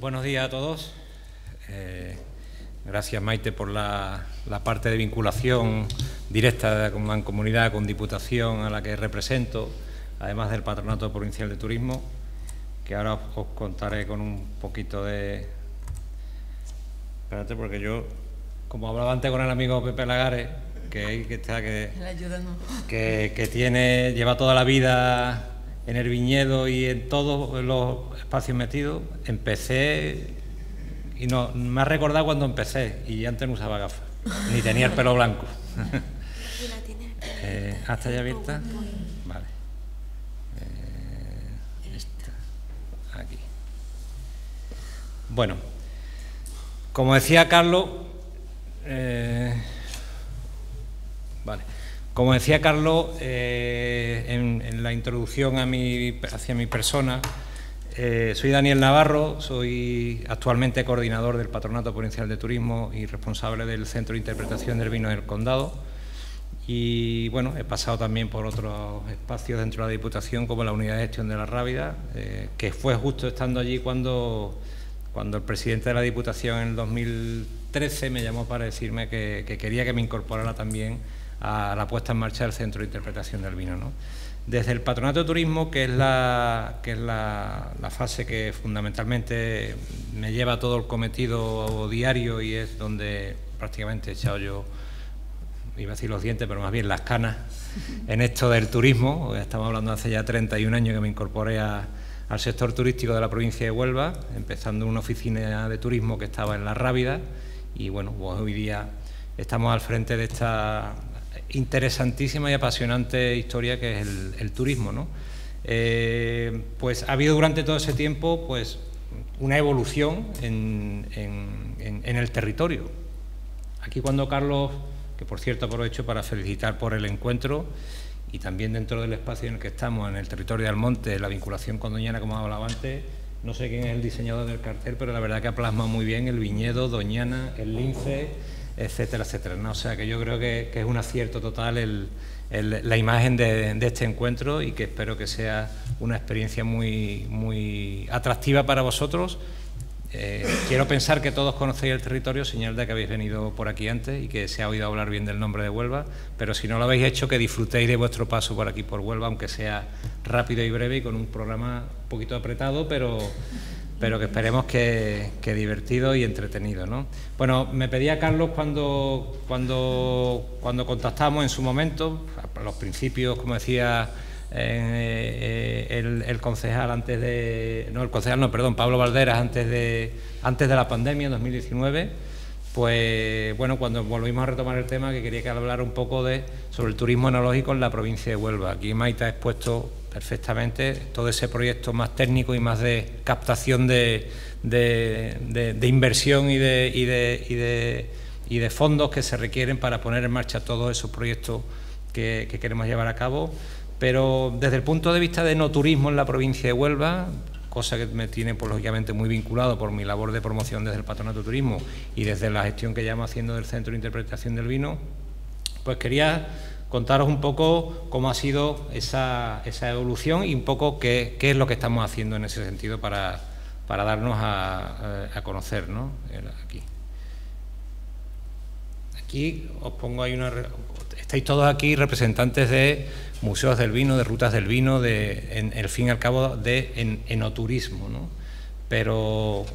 Buenos días a todos. Gracias, Maite, por la parte de vinculación directa con Mancomunidad, con Diputación a la que represento, además del Patronato Provincial de Turismo, que ahora os contaré con un poquito de... Espérate, porque yo, como hablaba antes con el amigo Pepe Lagares, lleva toda la vida en el viñedo y en todos los espacios metidos. Empecé y no me ha recordado cuando empecé y antes no usaba gafas, ni tenía el pelo blanco. ¿Hasta ya abierta? Vale. Aquí. Bueno, como decía Carlos, como decía Carlos en la introducción hacia mi persona, soy Daniel Navarro, soy actualmente coordinador del Patronato Provincial de Turismo y responsable del Centro de Interpretación del Vino del Condado. Y bueno, he pasado también por otros espacios dentro de la Diputación, como la Unidad de Gestión de la Rábida, que fue justo estando allí cuando el presidente de la Diputación en el 2013 me llamó para decirme que quería que me incorporara también a la puesta en marcha del Centro de Interpretación del Vino, ¿no? Desde el Patronato de Turismo, que es la fase que fundamentalmente me lleva todo el cometido diario y es donde prácticamente he echado yo, iba a decir los dientes, pero más bien las canas en esto del turismo. Estamos hablando de hace ya 31 años que me incorporé al sector turístico de la provincia de Huelva, empezando en una oficina de turismo que estaba en La Rábida y bueno, pues hoy día estamos al frente de esta interesantísima y apasionante historia que es el turismo, ¿no? Pues ha habido durante todo ese tiempo pues una evolución en el territorio. Aquí cuando Carlos, que por cierto aprovecho para felicitar por el encuentro y también dentro del espacio en el que estamos, en el territorio de Almonte, la vinculación con Doñana, como hablaba antes, no sé quién es el diseñador del cartel, pero la verdad que ha plasmado muy bien el viñedo, Doñana, el lince, etcétera, etcétera, ¿no? O sea que yo creo que es un acierto total la imagen de este encuentro y que espero que sea una experiencia muy atractiva para vosotros. Quiero pensar que todos conocéis el territorio, señal de que habéis venido por aquí antes y que se ha oído hablar bien del nombre de Huelva, pero si no lo habéis hecho, que disfrutéis de vuestro paso por aquí por Huelva, aunque sea rápido y breve y con un programa un poquito apretado, pero que esperemos que divertido y entretenido, ¿no? Bueno, me pedía Carlos cuando contactamos en su momento, a los principios, como decía el concejal Pablo Valderas, antes de la pandemia, en 2019, pues bueno, cuando volvimos a retomar el tema, que quería que hablara un poco sobre el turismo enológico en la provincia de Huelva. Aquí Maite ha expuesto perfectamente todo ese proyecto más técnico y más de captación de inversión y de fondos que se requieren para poner en marcha todos esos proyectos que queremos llevar a cabo. Pero desde el punto de vista de no turismo en la provincia de Huelva, cosa que me tiene pues, lógicamente muy vinculado por mi labor de promoción desde el Patronato de Turismo y desde la gestión que llevamos haciendo del Centro de Interpretación del Vino, pues quería contaros un poco cómo ha sido esa evolución y un poco qué es lo que estamos haciendo en ese sentido para darnos a conocer, ¿no? Aquí os pongo ahí estáis todos aquí representantes de museos del vino, de rutas del vino, en el fin y al cabo de enoturismo, ¿no? Pero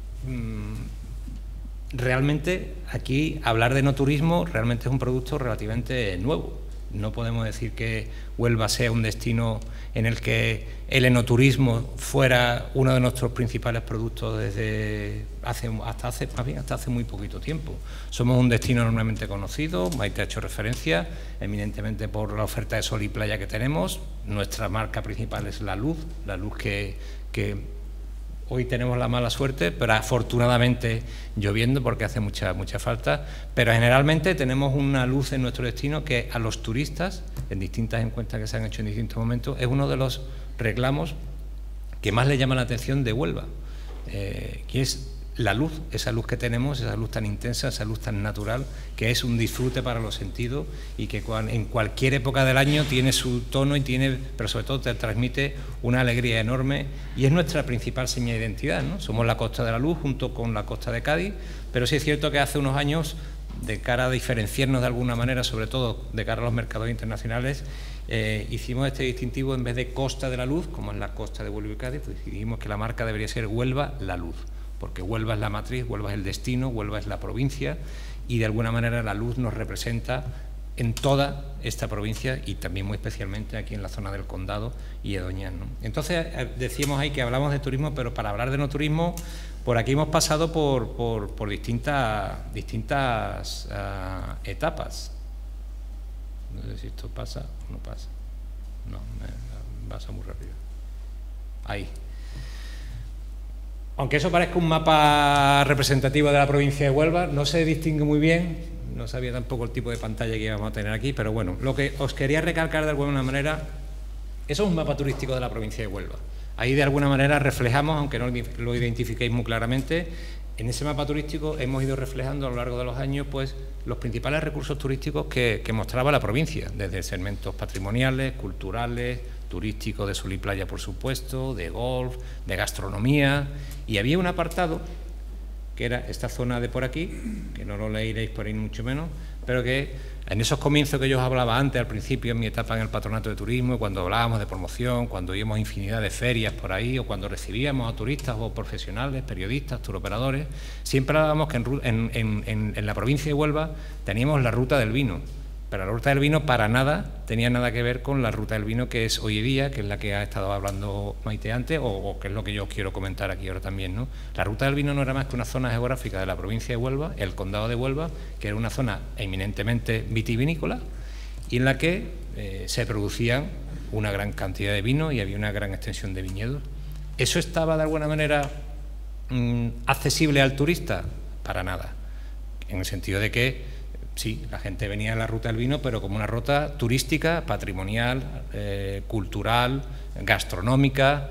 realmente aquí hablar de enoturismo realmente es un producto relativamente nuevo. No podemos decir que Huelva sea un destino en el que el enoturismo fuera uno de nuestros principales productos desde hasta hace muy poquito tiempo. Somos un destino enormemente conocido, Maite ha hecho referencia, eminentemente por la oferta de sol y playa que tenemos. Nuestra marca principal es la luz que hoy tenemos la mala suerte, pero afortunadamente lloviendo porque hace mucha falta, pero generalmente tenemos una luz en nuestro destino que a los turistas, en distintas encuestas que se han hecho en distintos momentos, es uno de los reclamos que más le llama la atención de Huelva, que es la luz, esa luz que tenemos, esa luz tan intensa, esa luz tan natural, que es un disfrute para los sentidos y que en cualquier época del año tiene su tono y pero sobre todo te transmite una alegría enorme y es nuestra principal seña de identidad, ¿no? Somos la Costa de la Luz junto con la Costa de Cádiz, pero sí es cierto que hace unos años, de cara a diferenciarnos de alguna manera, sobre todo de cara a los mercados internacionales, hicimos este distintivo en vez de Costa de la Luz, como es la costa de Huelva y Cádiz, pues dijimos que la marca debería ser Huelva la Luz, porque Huelva es la matriz, Huelva es el destino, Huelva es la provincia y de alguna manera la luz nos representa en toda esta provincia y también muy especialmente aquí en la zona del Condado y Edoñán, ¿no? Entonces decíamos ahí que hablamos de turismo, pero para hablar de no turismo, por aquí hemos pasado por distintas etapas. No sé si esto pasa o no pasa. No, me pasa muy rápido. Ahí. Aunque eso parezca un mapa representativo de la provincia de Huelva, no se distingue muy bien, no sabía tampoco el tipo de pantalla que íbamos a tener aquí, pero bueno, lo que os quería recalcar de alguna manera, eso es un mapa turístico de la provincia de Huelva. Ahí de alguna manera reflejamos, aunque no lo identifiquéis muy claramente, en ese mapa turístico hemos ido reflejando a lo largo de los años pues los principales recursos turísticos que mostraba la provincia, desde segmentos patrimoniales, culturales, turísticos de sol y playa, por supuesto, de golf, de gastronomía, y había un apartado que era esta zona de por aquí, que no lo leeréis por ahí mucho menos, pero que en esos comienzos que yo os hablaba antes, al principio, en mi etapa en el Patronato de Turismo, cuando hablábamos de promoción, cuando íbamos a infinidad de ferias por ahí, o cuando recibíamos a turistas o profesionales, periodistas, turoperadores, siempre hablábamos que en la provincia de Huelva teníamos la ruta del vino, pero la ruta del vino para nada tenía nada que ver con la ruta del vino que es hoy día, que es la que ha estado hablando Maite antes, o que es lo que yo os quiero comentar aquí ahora también, ¿no? La ruta del vino no era más que una zona geográfica de la provincia de Huelva, el Condado de Huelva, que era una zona eminentemente vitivinícola y en la que se producían una gran cantidad de vino y había una gran extensión de viñedos. ¿Eso estaba de alguna manera accesible al turista? Para nada, en el sentido de que sí, la gente venía a la ruta del vino, pero como una ruta turística, patrimonial, cultural, gastronómica,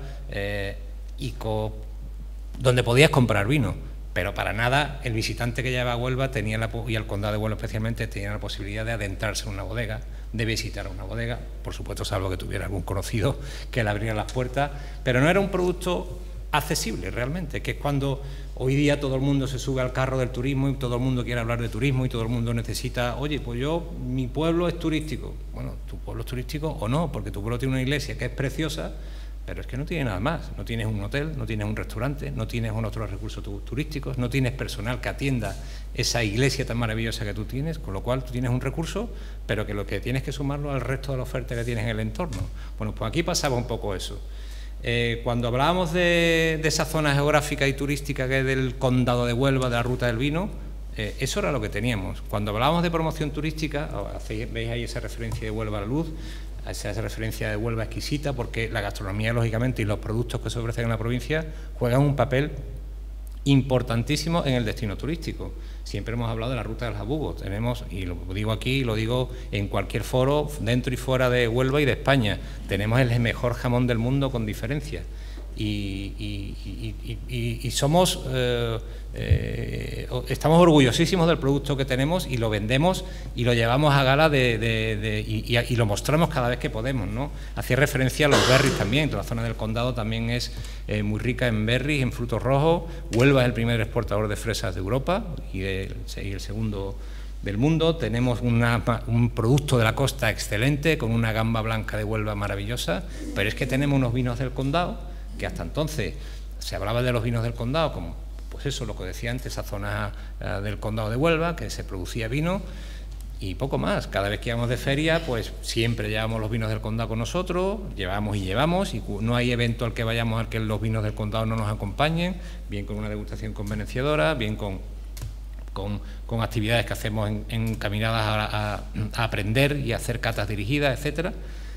donde podías comprar vino, pero para nada el visitante que lleva a Huelva y al Condado de Huelva especialmente tenía la posibilidad de adentrarse en una bodega, de visitar una bodega, por supuesto salvo que tuviera algún conocido que le abriera las puertas, pero no era un producto accesible realmente, que es cuando hoy día todo el mundo se sube al carro del turismo y todo el mundo quiere hablar de turismo y todo el mundo necesita, oye, pues mi pueblo es turístico. Bueno, tu pueblo es turístico o no, porque tu pueblo tiene una iglesia que es preciosa, pero es que no tiene nada más. No tienes un hotel, no tienes un restaurante, no tienes otros recursos turísticos, no tienes personal que atienda esa iglesia tan maravillosa que tú tienes, con lo cual tú tienes un recurso, pero que lo que tienes que sumarlo al resto de la oferta que tienes en el entorno. Bueno, pues aquí pasaba un poco eso. Cuando hablábamos de esa zona geográfica y turística que es del Condado de Huelva, de la Ruta del Vino, eso era lo que teníamos. Cuando hablábamos de promoción turística, veis ahí esa referencia de Huelva a la Luz, esa referencia de Huelva exquisita, porque la gastronomía, lógicamente, y los productos que se ofrecen en la provincia juegan un papel importantísimo en el destino turístico. Siempre hemos hablado de la ruta del jabugo, tenemos, y lo digo aquí y lo digo en cualquier foro, dentro y fuera de Huelva y de España, tenemos el mejor jamón del mundo con diferencia. Y somos, estamos orgullosísimos del producto que tenemos y lo vendemos y lo llevamos a gala y lo mostramos cada vez que podemos, ¿no? Hacía referencia a los berries también, la zona del Condado también es muy rica en berries, en frutos rojos. Huelva es el primer exportador de fresas de Europa y el segundo del mundo. Tenemos un producto de la costa excelente con una gamba blanca de Huelva maravillosa, pero es que tenemos unos vinos del Condado que hasta entonces se hablaba de los vinos del Condado como, pues eso, lo que decía antes, esa zona del Condado de Huelva, que se producía vino y poco más. Cada vez que íbamos de feria, pues siempre llevamos los vinos del Condado con nosotros, llevamos, y no hay evento al que vayamos al que los vinos del Condado no nos acompañen, bien con una degustación convenenciadora, bien con actividades que hacemos encaminadas a aprender y a hacer catas dirigidas, etcétera.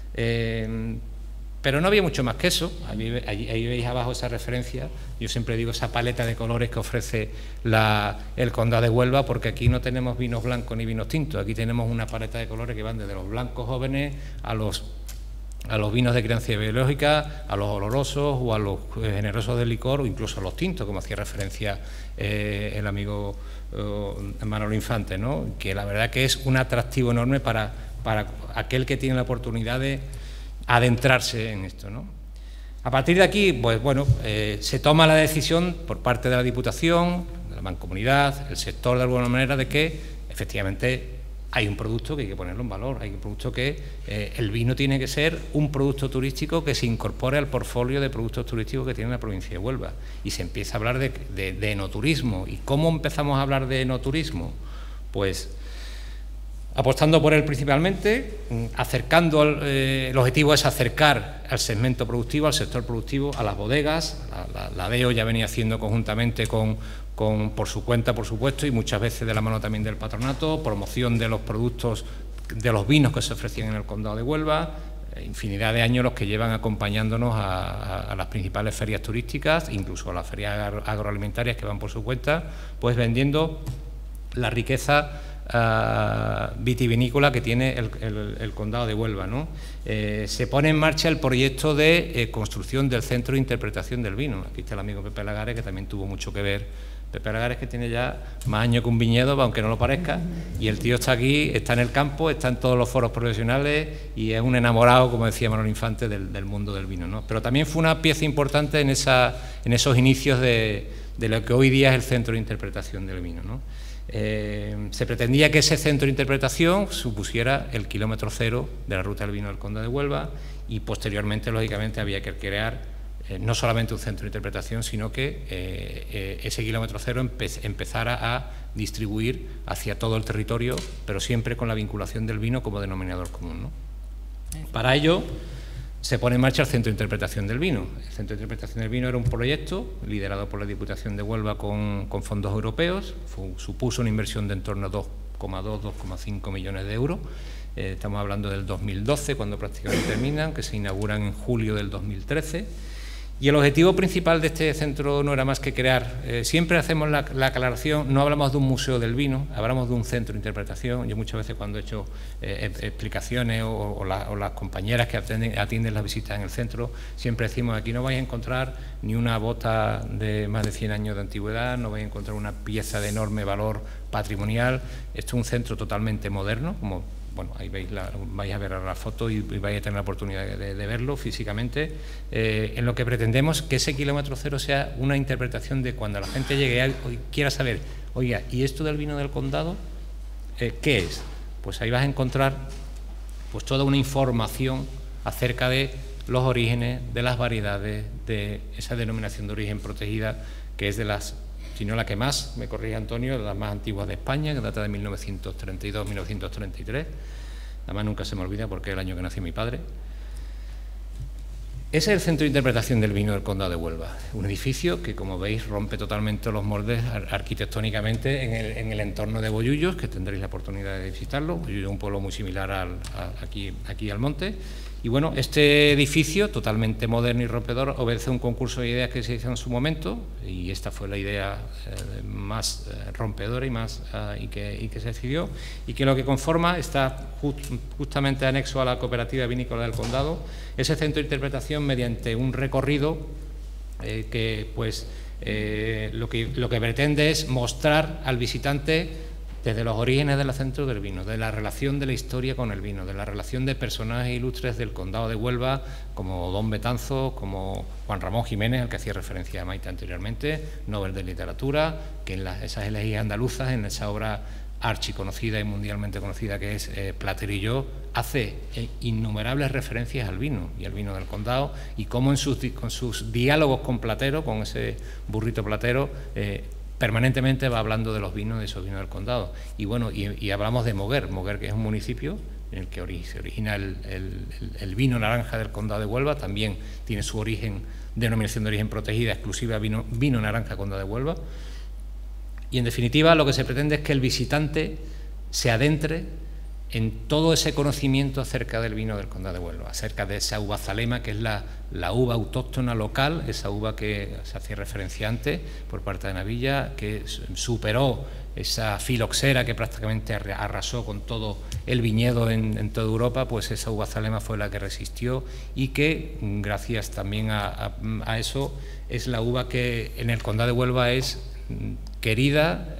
Pero no había mucho más que eso. Ahí veis abajo esa referencia. Yo siempre digo esa paleta de colores que ofrece el Condado de Huelva, porque aquí no tenemos vinos blancos ni vinos tintos. Aquí tenemos una paleta de colores que van desde los blancos jóvenes a los a los vinos de crianza biológica, a los olorosos o a los generosos de licor o incluso a los tintos, como hacía referencia el amigo Manolo Infante, ¿no? Que la verdad que es un atractivo enorme para aquel que tiene la oportunidad de adentrarse en esto, ¿no? A partir de aquí, pues bueno, se toma la decisión por parte de la Diputación, de la Mancomunidad, el sector de alguna manera, de que efectivamente hay un producto que hay que ponerlo en valor, hay un producto que el vino tiene que ser un producto turístico que se incorpore al portfolio de productos turísticos que tiene la provincia de Huelva. Y se empieza a hablar de enoturismo. ¿Y cómo empezamos a hablar de enoturismo? Pues apostando por él principalmente, acercando, el objetivo es acercar al segmento productivo, al sector productivo, a las bodegas. La DEO ya venía haciendo conjuntamente por su cuenta, por supuesto, y muchas veces de la mano también del patronato, promoción de los productos, de los vinos que se ofrecían en el Condado de Huelva, infinidad de años los que llevan acompañándonos a las principales ferias turísticas, incluso a las ferias agroalimentarias que van por su cuenta, pues vendiendo la riqueza vitivinícola que tiene el Condado de Huelva, ¿no? Se pone en marcha el proyecto de construcción del Centro de Interpretación del Vino. Aquí está el amigo Pepe Lagares, que también tuvo mucho que ver. Pepe Lagares, que tiene ya más años que un viñedo, aunque no lo parezca, y el tío está aquí, está en el campo, está en todos los foros profesionales y es un enamorado, como decía Manolo Infante, del mundo del vino, ¿no? Pero también fue una pieza importante en esos inicios de lo que hoy día es el Centro de Interpretación del Vino, ¿no? Se pretendía que ese centro de interpretación supusiera el kilómetro cero de la ruta del vino del Condado de Huelva y posteriormente, lógicamente, había que crear no solamente un centro de interpretación, sino que ese kilómetro cero empezara a distribuir hacia todo el territorio, pero siempre con la vinculación del vino como denominador común, ¿no? Para ello se pone en marcha el Centro de Interpretación del Vino. El Centro de Interpretación del Vino era un proyecto liderado por la Diputación de Huelva con fondos europeos, supuso una inversión de en torno a 2,5 millones de euros. Estamos hablando del 2012, cuando prácticamente terminan, que se inauguran en julio del 2013. Y el objetivo principal de este centro no era más que crear, siempre hacemos la aclaración, no hablamos de un museo del vino, hablamos de un centro de interpretación. Yo muchas veces cuando he hecho explicaciones o las compañeras que atienden las visitas en el centro, siempre decimos, aquí no vais a encontrar ni una bota de más de 100 años de antigüedad, no vais a encontrar una pieza de enorme valor patrimonial. Esto es un centro totalmente moderno, como bueno, ahí vais a ver la foto y vais a tener la oportunidad de verlo físicamente, en lo que pretendemos que ese kilómetro cero sea una interpretación de cuando la gente llegue y quiera saber, oiga, ¿y esto del vino del condado qué es? Pues ahí vas a encontrar pues toda una información acerca de los orígenes, de las variedades, de esa denominación de origen protegida, que es de las, si no la que más, me corrige Antonio, de las más antiguas de España, que data de 1932-1933, además nunca se me olvida porque es el año que nació mi padre. Ese es el Centro de Interpretación del Vino del Condado de Huelva, un edificio que, como veis, rompe totalmente los moldes arquitectónicamente en el entorno de Bollullos, que tendréis la oportunidad de visitarlo. Bollullos es un pueblo muy similar aquí al monte. Y bueno, este edificio, totalmente moderno y rompedor, obedece a un concurso de ideas que se hizo en su momento, y esta fue la idea más rompedora y que se decidió, y que lo que conforma está justamente anexo a la cooperativa vinícola del condado, ese centro de interpretación mediante un recorrido que pues lo que pretende es mostrar al visitante desde los orígenes del centro del vino, de la relación de la historia con el vino, de la relación de personajes ilustres del Condado de Huelva, como Don Betanzos, como Juan Ramón Jiménez, al que hacía referencia a Maite anteriormente, Nobel de Literatura, que en esas elegías andaluzas, en esa obra archiconocida y mundialmente conocida que es Plater y yo, hace innumerables referencias al vino y al vino del condado, y cómo con sus diálogos con Platero, con ese burrito Platero, permanentemente va hablando de los vinos, de esos vinos del condado. Y bueno, y hablamos de Moguer, que es un municipio en el que se origina el vino naranja del condado de Huelva, también tiene su origen, denominación de origen protegida, exclusiva vino naranja condado de Huelva. Y en definitiva lo que se pretende es que el visitante se adentre en todo ese conocimiento acerca del vino del Condado de Huelva, acerca de esa uva Zalema, que es la uva autóctona local, esa uva que se hacía referencia antes por parte de Navilla, que superó esa filoxera que prácticamente arrasó con todo el viñedo en toda Europa. Pues esa uva Zalema fue la que resistió y que, gracias también a eso, es la uva que en el Condado de Huelva es querida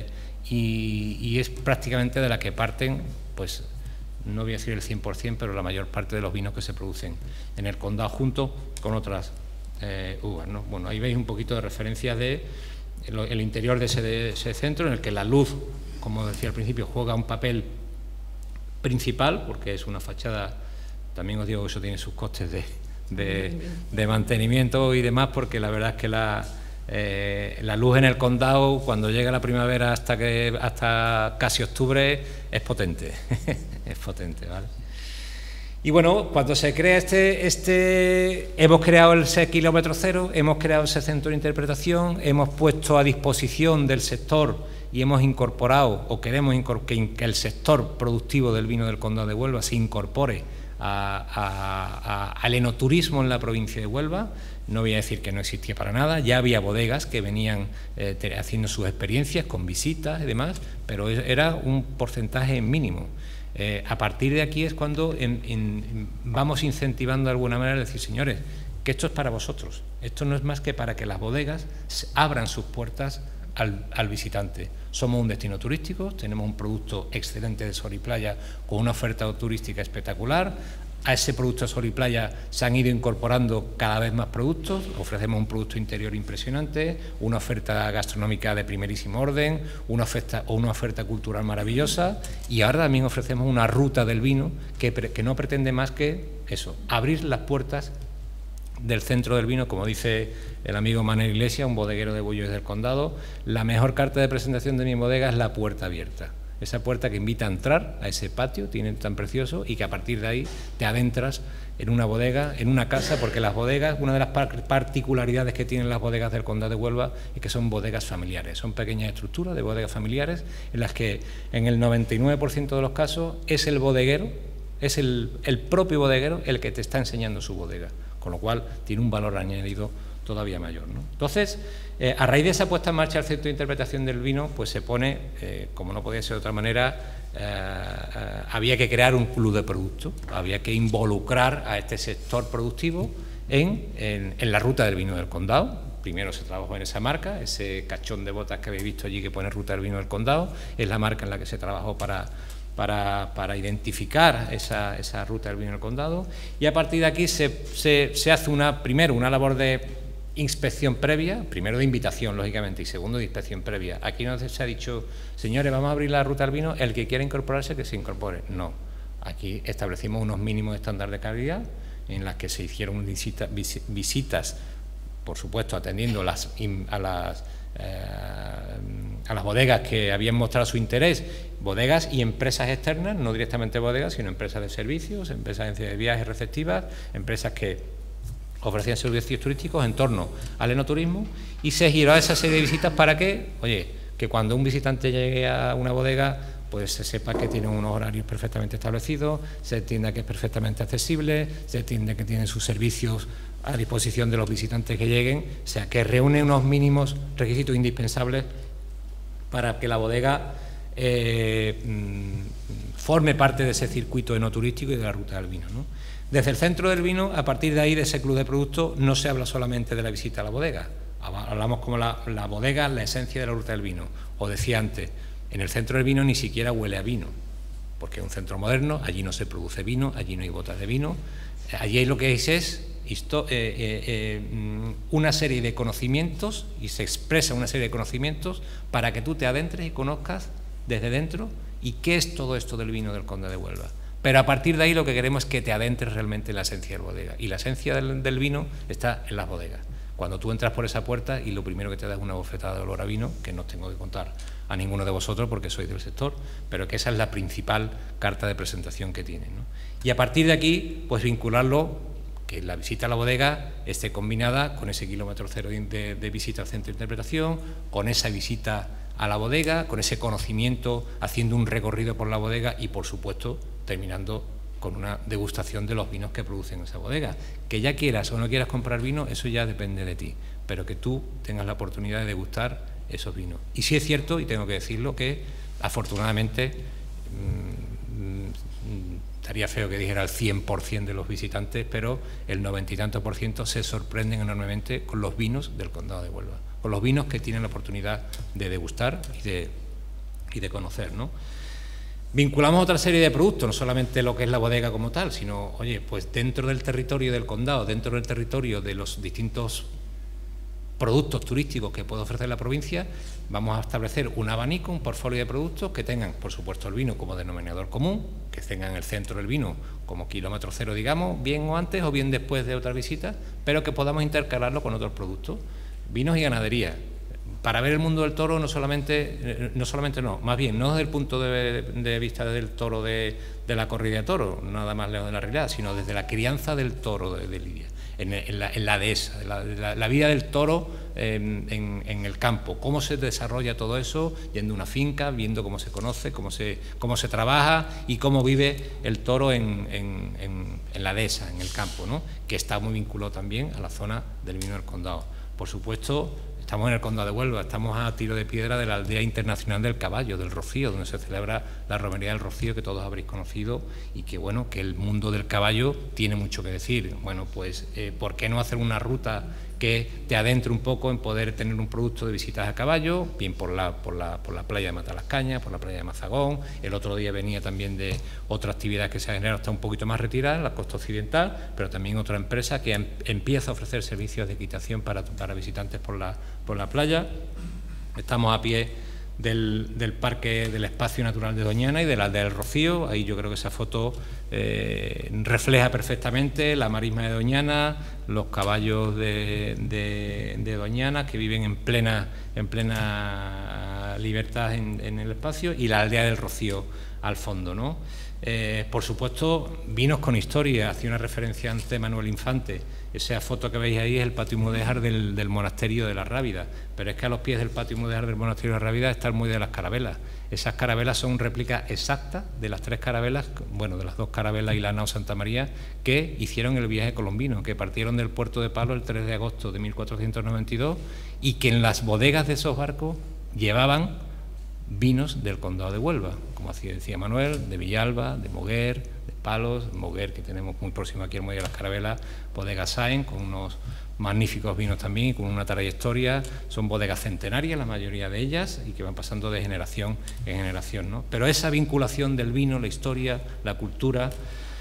y es prácticamente de la que parten, pues no voy a decir el 100%, pero la mayor parte de los vinos que se producen en el condado junto con otras uvas, ¿no? Bueno, ahí veis un poquito de referencia de el interior de ese centro, en el que la luz, como decía al principio, juega un papel principal, porque es una fachada. También os digo que eso tiene sus costes de mantenimiento y demás, porque la verdad es que la luz en el condado, cuando llega la primavera hasta casi octubre, es potente. Es potente, ¿vale? Y bueno, cuando se crea hemos creado ese kilómetro cero, hemos creado ese centro de interpretación, hemos puesto a disposición del sector y hemos incorporado, o queremos que el sector productivo del vino del Condado de Huelva se incorpore al enoturismo en la provincia de Huelva. No voy a decir que no existía para nada, ya había bodegas que venían haciendo sus experiencias con visitas y demás, pero era un porcentaje mínimo. A partir de aquí es cuando vamos incentivando de alguna manera, decir, señores, que esto es para vosotros, esto no es más que para que las bodegas abran sus puertas al visitante. Somos un destino turístico, tenemos un producto excelente de sol y playa con una oferta turística espectacular. A ese producto de sol y playa se han ido incorporando cada vez más productos, ofrecemos un producto interior impresionante, una oferta gastronómica de primerísimo orden, una oferta cultural maravillosa, y ahora también ofrecemos una ruta del vino que no pretende más que eso, abrir las puertas del centro del vino. Como dice el amigo Manuel Iglesias, un bodeguero de Bullos del Condado, la mejor carta de presentación de mi bodega es la puerta abierta. Esa puerta que invita a entrar a ese patio tan precioso, y que a partir de ahí te adentras en una bodega, en una casa, porque las bodegas, una de las particularidades que tienen las bodegas del Condado de Huelva es que son bodegas familiares, son pequeñas estructuras de bodegas familiares en las que en el 99% de los casos es el bodeguero, es el propio bodeguero el que te está enseñando su bodega, con lo cual tiene un valor añadido todavía mayor, ¿no? Entonces, a raíz de esa puesta en marcha del centro de interpretación del vino, pues se pone, como no podía ser de otra manera, había que crear un club de producto, había que involucrar a este sector productivo en la ruta del vino del condado. Primero se trabajó en esa marca, ese cachón de botas que habéis visto allí que pone ruta del vino del condado, es la marca en la que se trabajó para identificar esa ruta del vino del condado, y a partir de aquí se hace primero una labor de inspección previa, primero de invitación, lógicamente, y segundo de inspección previa. Aquí no se ha dicho, señores, vamos a abrir la ruta del vino, el que quiera incorporarse, que se incorpore. No, aquí establecimos unos mínimos estándares de calidad en las que se hicieron visitas, por supuesto, atendiendo a las bodegas que habían mostrado su interés, bodegas y empresas externas, no directamente bodegas, sino empresas de servicios, empresas de viajes receptivas, empresas que ofrecían servicios turísticos en torno al enoturismo, y se giró a esa serie de visitas para que, que cuando un visitante llegue a una bodega, pues se sepa que tiene unos horarios perfectamente establecidos, se entienda que es perfectamente accesible, se entiende que tienen sus servicios a disposición de los visitantes que lleguen, o sea, que reúne unos mínimos requisitos indispensables para que la bodega forme parte de ese circuito enoturístico y de la ruta del vino, ¿no? Desde el centro del vino, a partir de ahí, de ese club de productos, no se habla solamente de la visita a la bodega, hablamos como la bodega, la esencia de la ruta del vino. Os decía antes, en el centro del vino ni siquiera huele a vino, porque es un centro moderno, allí no se produce vino, allí no hay botas de vino, allí lo que es una serie de conocimientos, y se expresa una serie de conocimientos para que tú te adentres y conozcas desde dentro y qué es todo esto del vino del Conde de Huelva. Pero a partir de ahí lo que queremos es que te adentres realmente en la esencia de la bodega, y la esencia del vino está en las bodegas. Cuando tú entras por esa puerta y lo primero que te da es una bofetada de olor a vino, que no os tengo que contar a ninguno de vosotros porque sois del sector, pero que esa es la principal carta de presentación que tienen, ¿no? Y a partir de aquí, pues vincularlo, que la visita a la bodega esté combinada con ese kilómetro cero de visita al centro de interpretación, con esa visita a la bodega, con ese conocimiento, haciendo un recorrido por la bodega y, por supuesto, terminando con una degustación de los vinos que producen esa bodega. Que ya quieras o no quieras comprar vino, eso ya depende de ti, pero que tú tengas la oportunidad de degustar esos vinos. Y sí es cierto, y tengo que decirlo, que afortunadamente estaría feo que dijera el 100% de los visitantes, pero el 90 y tanto por ciento se sorprenden enormemente con los vinos del Condado de Huelva, con los vinos que tienen la oportunidad de degustar y de conocer, ¿no? Vinculamos otra serie de productos, no solamente lo que es la bodega como tal, sino, oye, pues dentro del territorio del condado, dentro del territorio de los distintos productos turísticos que puede ofrecer la provincia, vamos a establecer un abanico, un portfolio de productos que tengan, por supuesto, el vino como denominador común, que tengan el centro del vino como kilómetro cero, digamos, bien o antes o bien después de otras visitas, pero que podamos intercalarlo con otros productos, vinos y ganadería. Para ver el mundo del toro más bien, no desde el punto de vista del toro de la corrida de toro, nada más lejos de la realidad, sino desde la crianza del toro de Lidia, en la dehesa, la vida del toro en el campo, cómo se desarrolla todo eso, yendo a una finca, viendo cómo se conoce, cómo se trabaja y cómo vive el toro en la dehesa, en el campo, ¿no? Que está muy vinculado también a la zona del vino del condado. Por supuesto, estamos en el Condado de Huelva, estamos a tiro de piedra de la Aldea Internacional del Caballo, del Rocío, donde se celebra la romería del Rocío, que todos habréis conocido, y que, bueno, que el mundo del caballo tiene mucho que decir. Bueno, pues, ¿por qué no hacer una ruta que te adentre un poco en poder tener un producto de visitas a caballo, bien por la playa de Matalascañas, por la playa de Mazagón? El otro día venía también de otra actividad que se ha generado, está un poquito más retirada, en la costa occidental, pero también otra empresa que empieza a ofrecer servicios de equitación para visitantes por la playa. Estamos a pie del parque del Espacio Natural de Doñana y de la Aldea del Rocío. Ahí yo creo que esa foto refleja perfectamente la marisma de Doñana, los caballos de Doñana que viven en plena libertad en el espacio, y la Aldea del Rocío al fondo, ¿no? Por supuesto, vinos con historia. Hacía una referencia ante Manuel Infante. Esa foto que veis ahí es el patio mudéjar del monasterio de la Rábida, pero es que a los pies del patio mudéjar del monasterio de la Rábida está el muelle de las Carabelas. Esas carabelas son réplicas exactas de las tres carabelas, bueno, de las dos carabelas y la nao Santa María, que hicieron el viaje colombino, que partieron del puerto de Palo el 3 de agosto de 1492 y que en las bodegas de esos barcos llevaban vinos del Condado de Huelva, como así decía Manuel, de Villalba, de Moguer, de Palos, Moguer, que tenemos muy próximo aquí al muelle de las Carabelas, bodega Sáenz, con unos magníficos vinos también y con una trayectoria. Son bodegas centenarias la mayoría de ellas y que van pasando de generación en generación, ¿no? Pero esa vinculación del vino, la historia, la cultura.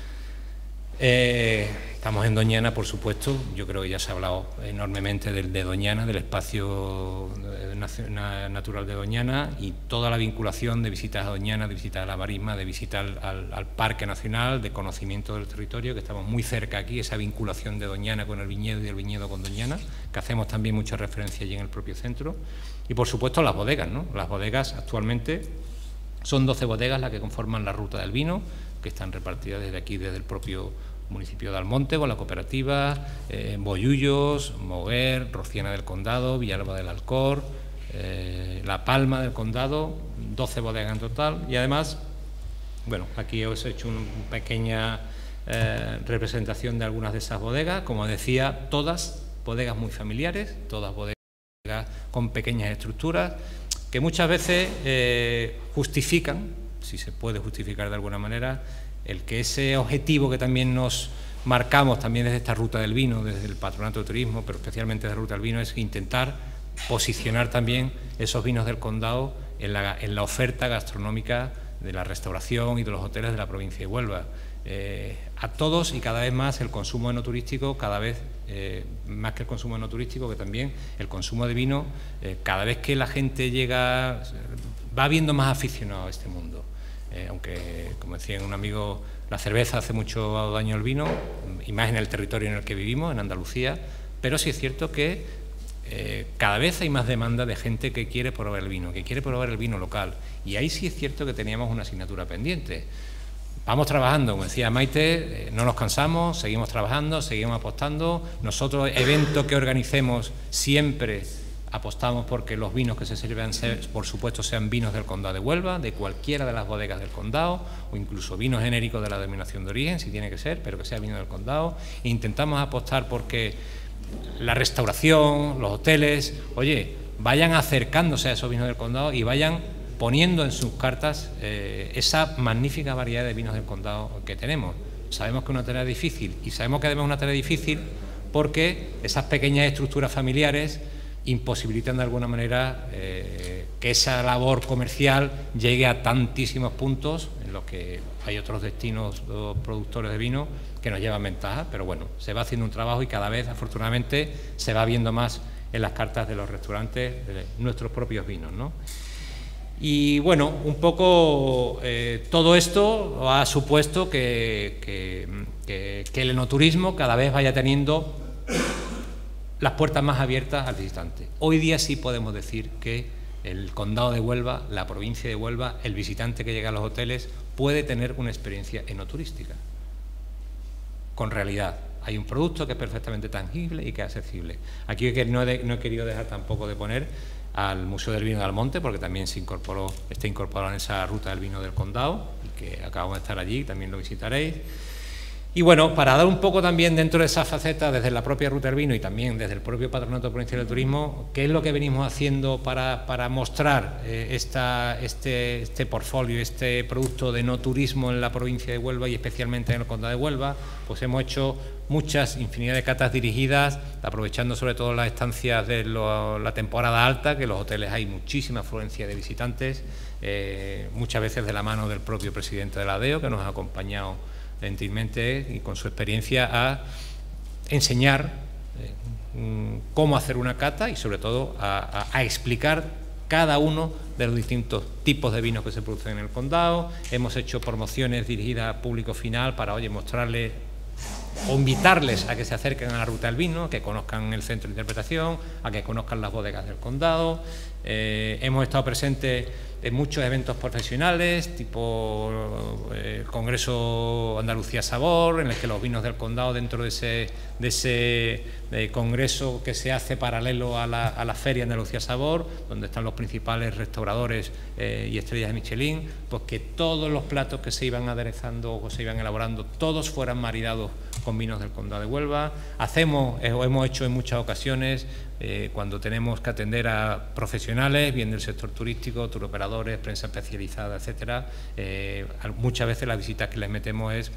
Estamos en Doñana, por supuesto. Yo creo que ya se ha hablado enormemente de Doñana, del espacio natural de Doñana, y toda la vinculación de visitas a Doñana, de visitas a la marisma, de visitas al Parque Nacional, de conocimiento del territorio, que estamos muy cerca aquí, esa vinculación de Doñana con el viñedo y el viñedo con Doñana, que hacemos también mucha referencia allí en el propio centro. Y por supuesto las bodegas, ¿no? Las bodegas actualmente son 12 bodegas las que conforman la ruta del vino, que están repartidas desde aquí, desde el propio municipio de Almonte, con la cooperativa, Bollullos, Moguer, Rociana del Condado, Villalba del Alcor, La Palma del Condado, 12 bodegas en total. Y además, bueno, aquí os he hecho una pequeña representación de algunas de esas bodegas. Como decía, todas bodegas muy familiares, todas bodegas con pequeñas estructuras, que muchas veces justifican, si se puede justificar de alguna manera, el que ese objetivo que también nos marcamos también desde esta ruta del vino, desde el Patronato de Turismo, pero especialmente desde la ruta del vino, es intentar posicionar también esos vinos del condado en la oferta gastronómica de la restauración y de los hoteles de la provincia de Huelva. A todos y cada vez más el consumo enoturístico, cada vez más que el consumo enoturístico, que también el consumo de vino, cada vez que la gente llega, va viendo más aficionado a este mundo. Aunque, como decía un amigo, la cerveza hace mucho daño al vino, y más en el territorio en el que vivimos, en Andalucía, pero sí es cierto que cada vez hay más demanda de gente que quiere probar el vino, que quiere probar el vino local, y ahí sí es cierto que teníamos una asignatura pendiente. Vamos trabajando, como decía Maite, no nos cansamos, seguimos trabajando, seguimos apostando. Nosotros, eventos que organicemos, siempre apostamos porque los vinos que se sirvan, por supuesto, sean vinos del Condado de Huelva, de cualquiera de las bodegas del Condado, o incluso vinos genéricos de la denominación de origen, si tiene que ser, pero que sea vino del Condado. E intentamos apostar porque la restauración, los hoteles, oye, vayan acercándose a esos vinos del Condado y vayan poniendo en sus cartas esa magnífica variedad de vinos del Condado que tenemos. Sabemos que es una tarea difícil, y sabemos que además es una tarea difícil porque esas pequeñas estructuras familiares imposibilitan de alguna manera que esa labor comercial llegue a tantísimos puntos en los que hay otros destinos productores de vino que nos llevan ventaja, pero bueno, se va haciendo un trabajo y cada vez, afortunadamente, se va viendo más en las cartas de los restaurantes de nuestros propios vinos, ¿no? Y bueno, un poco todo esto ha supuesto que el enoturismo cada vez vaya teniendo las puertas más abiertas al visitante. Hoy día sí podemos decir que el Condado de Huelva, la provincia de Huelva, el visitante que llega a los hoteles puede tener una experiencia enoturística con realidad. Hay un producto que es perfectamente tangible y que es accesible. Aquí no he querido dejar tampoco de poner al Museo del Vino de Almonte, porque también está incorporado en esa ruta del vino del Condado, y que acabamos de estar allí, también lo visitaréis. Y bueno, para dar un poco también dentro de esa faceta, desde la propia ruta del vino y también desde el propio Patronato Provincial de Turismo, qué es lo que venimos haciendo para mostrar este portfolio, este producto de no turismo en la provincia de Huelva y especialmente en el Condado de Huelva. Pues hemos hecho infinidad de catas dirigidas, aprovechando sobre todo las estancias de la temporada alta, que en los hoteles hay muchísima afluencia de visitantes, muchas veces de la mano del propio presidente de la ADEO, que nos ha acompañado gentilmente y con su experiencia a enseñar cómo hacer una cata y sobre todo a explicar cada uno de los distintos tipos de vinos que se producen en el condado. Hemos hecho promociones dirigidas a público final para, oye, mostrarles o invitarles a que se acerquen a la ruta del vino, a que conozcan el centro de interpretación, a que conozcan las bodegas del condado. Hemos estado presentes en muchos eventos profesionales, tipo el Congreso Andalucía Sabor, en el que los vinos del condado, dentro de ese congreso que se hace paralelo a la Feria Andalucía Sabor, donde están los principales restauradores y estrellas de Michelin, pues que todos los platos que se iban aderezando o se iban elaborando, todos fueran maridados con vinos del Condado de Huelva. Hemos hecho en muchas ocasiones, cuando tenemos que atender a profesionales, bien del sector turístico, turoperadores, prensa especializada, etcétera, muchas veces las visitas que les metemos es,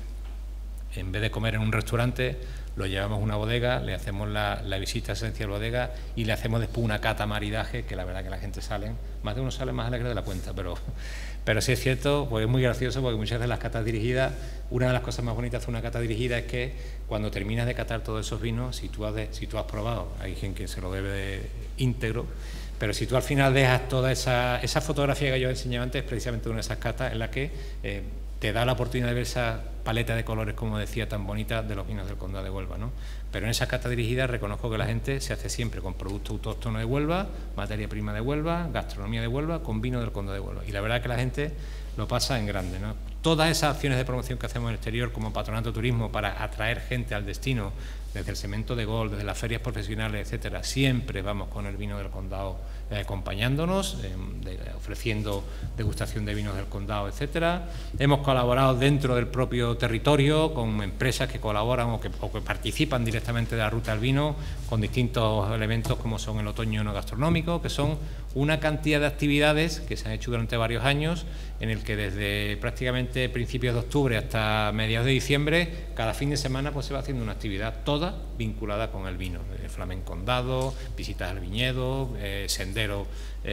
en vez de comer en un restaurante, lo llevamos a una bodega, le hacemos la visita esencial bodega y le hacemos después una cata maridaje, que la verdad que la gente más de uno sale más alegre de la cuenta, pero sí es cierto, pues es muy gracioso, porque muchas veces las catas dirigidas, una de las cosas más bonitas de una cata dirigida es que cuando terminas de catar todos esos vinos, si tú has probado, hay gente que se lo bebe de íntegro, pero si tú al final dejas toda esa fotografía que yo enseñaba antes, es precisamente una de esas catas en la que te da la oportunidad de ver esa paleta de colores, como decía, tan bonita de los vinos del Condado de Huelva, ¿no? Pero en esa cata dirigida reconozco que la gente se hace siempre con producto autóctono de Huelva, materia prima de Huelva, gastronomía de Huelva, con vino del Condado de Huelva. Y la verdad es que la gente lo pasa en grande, ¿no? Todas esas acciones de promoción que hacemos en el exterior como Patronato de Turismo para atraer gente al destino, desde el Cemento de Gol, desde las ferias profesionales, etcétera, siempre vamos con el vino del condado acompañándonos, ofreciendo degustación de vinos del condado, etcétera. Hemos colaborado dentro del propio territorio con empresas que colaboran o que participan directamente de la ruta del vino con distintos elementos como son el otoño no gastronómico, que son una cantidad de actividades que se han hecho durante varios años, en el que desde prácticamente principios de octubre hasta mediados de diciembre, cada fin de semana pues se va haciendo una actividad, toda vinculada con el vino, flamencondado, visitas al viñedo, sendero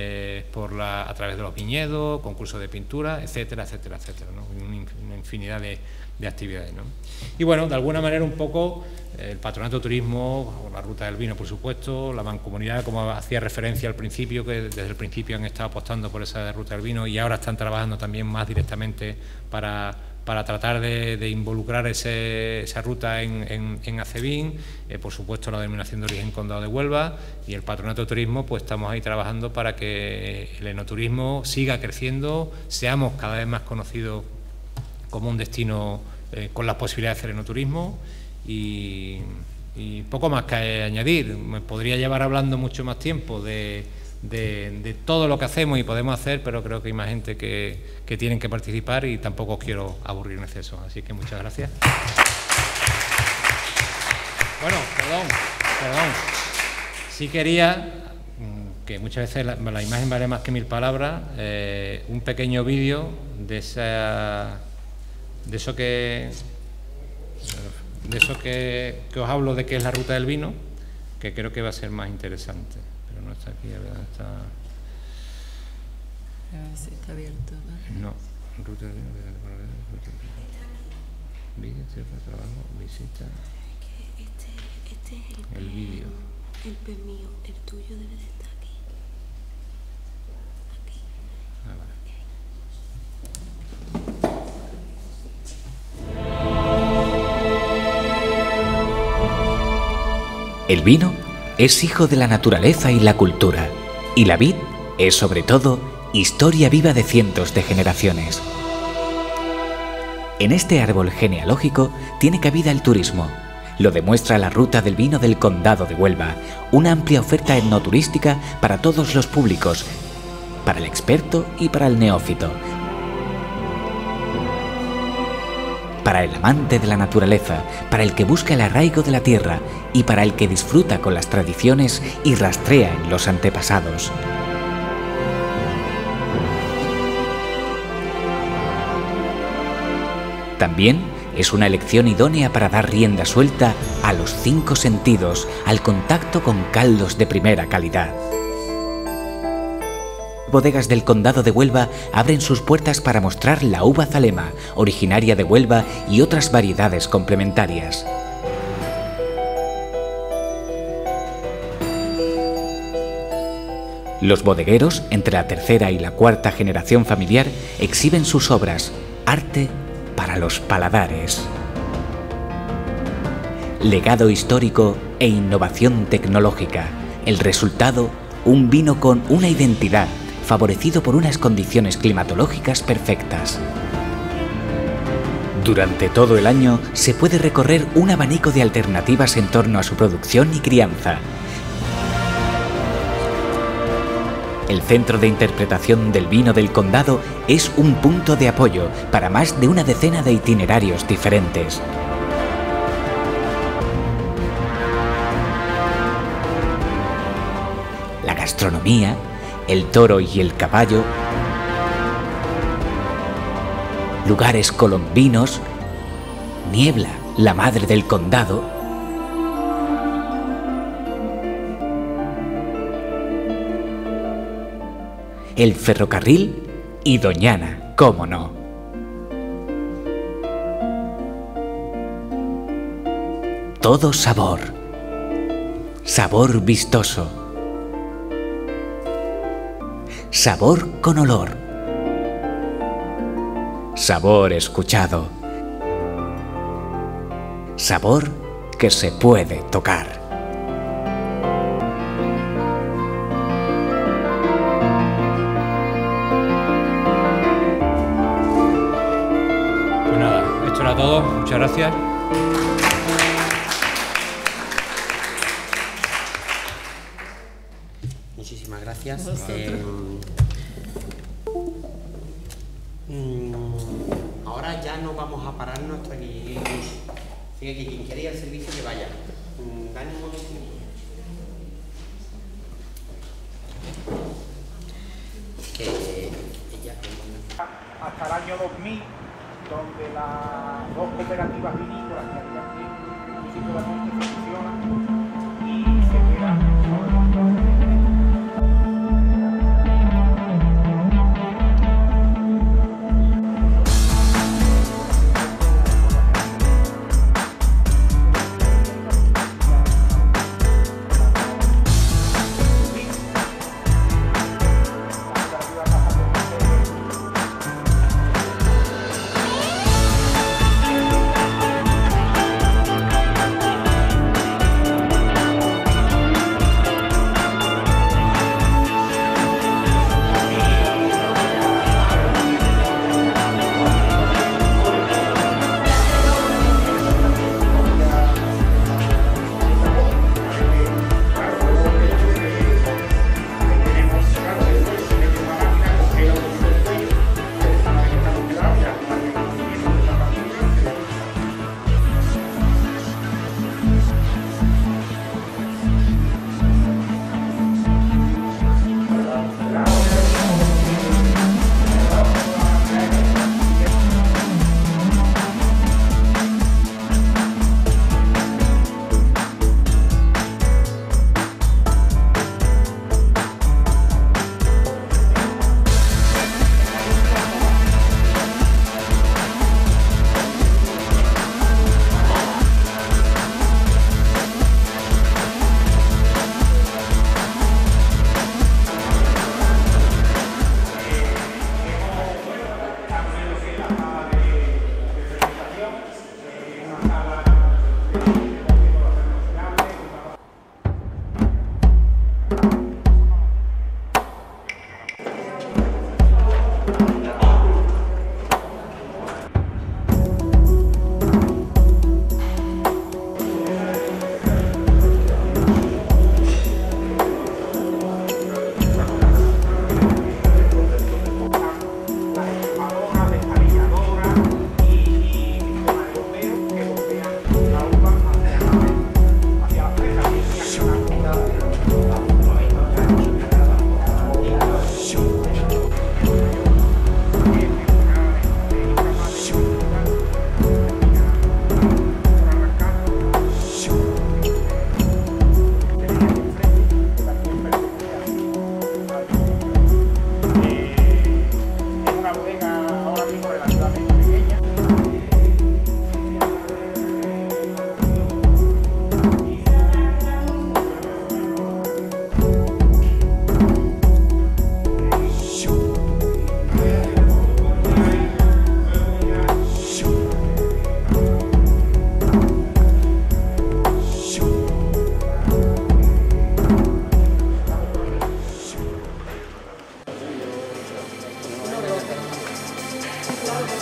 a través de los viñedos, concursos de pintura, etcétera, etcétera, etcétera, ¿no? Una infinidad de actividades, ¿no? Y bueno, de alguna manera un poco el Patronato de Turismo, la Ruta del Vino, por supuesto, la Mancomunidad, como hacía referencia al principio, que desde el principio han estado apostando por esa Ruta del Vino y ahora están trabajando también más directamente para tratar de involucrar esa ruta en Acevín, por supuesto la denominación de origen Condado de Huelva y el Patronato de Turismo, pues estamos ahí trabajando para que el enoturismo siga creciendo, seamos cada vez más conocidos como un destino con las posibilidades de hacer enoturismo y Y poco más que añadir. Me podría llevar hablando mucho más tiempo de todo lo que hacemos y podemos hacer, pero creo que hay más gente que tienen que participar y tampoco os quiero aburrir en exceso. Así que muchas gracias. Bueno, perdón. Sí quería, que muchas veces la imagen vale más que 1000 palabras, un pequeño vídeo de eso que os hablo de qué es la ruta del vino, que creo que va a ser más interesante. Pero no está aquí, a ver dónde está. A ver si está abierto, ¿no? No, ruta del vino, vídeo, trabajo, visita. Este es el vídeo. El P mío, el tuyo debe de estar aquí. Aquí. Vale. El vino es hijo de la naturaleza y la cultura, y la vid es sobre todo historia viva de cientos de generaciones. En este árbol genealógico tiene cabida el turismo. Lo demuestra la ruta del vino del Condado de Huelva, una amplia oferta etnoturística para todos los públicos, para el experto y para el neófito, para el amante de la naturaleza, para el que busca el arraigo de la tierra y para el que disfruta con las tradiciones y rastrea en los antepasados. También es una elección idónea para dar rienda suelta a los 5 sentidos, al contacto con caldos de primera calidad. Bodegas del Condado de Huelva abren sus puertas para mostrar la uva Zalema, originaria de Huelva, y otras variedades complementarias. Los bodegueros, entre la tercera y la cuarta generación familiar, exhiben sus obras, arte para los paladares. Legado histórico e innovación tecnológica. El resultado, un vino con una identidad, favorecido por unas condiciones climatológicas perfectas. Durante todo el año se puede recorrer un abanico de alternativas en torno a su producción y crianza. El Centro de Interpretación del Vino del Condado es un punto de apoyo para más de una decena de itinerarios diferentes. La gastronomía, el toro y el caballo, lugares colombinos, Niebla, la madre del condado, el ferrocarril y Doñana, cómo no. Todo sabor. Sabor vistoso. Sabor con olor. Sabor escuchado. Sabor que se puede tocar. Todo, muchas gracias. Muchísimas gracias. Ahora ya no vamos a pararnos hasta que quien quiera ir al servicio que vaya. Dani, un momento. Hasta el año 2000, donde las dos cooperativas vinícolas que había aquí solamente funcionan y se quedan.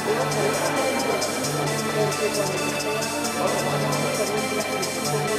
Porque cuando